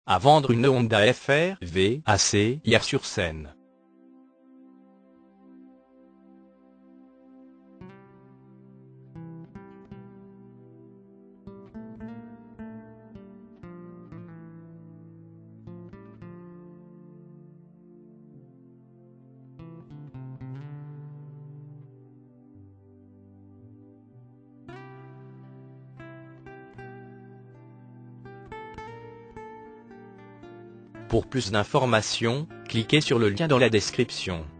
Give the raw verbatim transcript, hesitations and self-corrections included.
à vendre une Honda F R V A C Hier-sur-Seine. Pour plus d'informations, cliquez sur le lien dans la description.